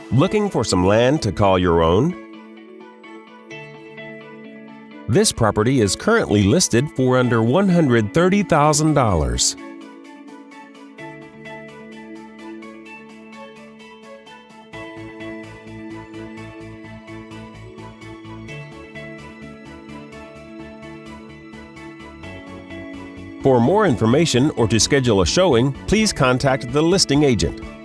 Looking for some land to call your own? This property is currently listed for under $130,000. For more information or to schedule a showing, please contact the listing agent.